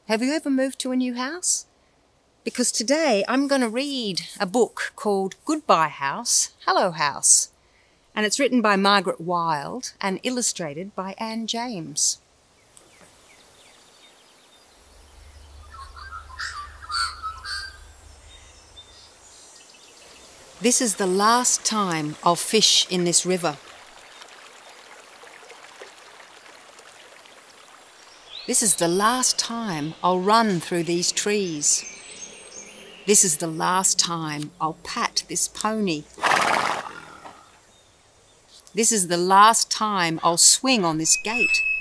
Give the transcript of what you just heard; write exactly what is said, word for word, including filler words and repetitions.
Have you ever moved to a new house? Because today I'm going to read a book called Goodbye House, Hello House, and it's written by Margaret Wilde and illustrated by Anne James. This is the last time I'll fish in this river. This is the last time I'll run through these trees. This is the last time I'll pat this pony. This is the last time I'll swing on this gate.